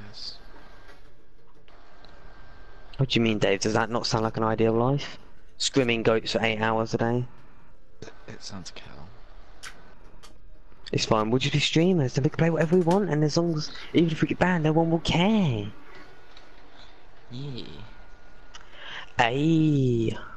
guess. What do you mean, Dave? Does that not sound like an ideal life? Swimming goats for 8 hours a day? It sounds cool. It's fine, we'll just be streamers, then we can play whatever we want, and as long as, even if we get banned, no one will care. Yeah. Ayy.